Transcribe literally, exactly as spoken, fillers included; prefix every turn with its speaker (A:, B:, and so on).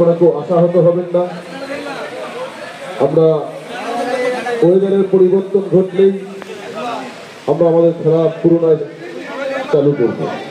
A: আপনারা কেউ আশাহত হবেন না। আমরা ওয়েদারের পরিবর্তন ঘটলেই আমরা আমাদের খেলা পুনরায় চালু করব।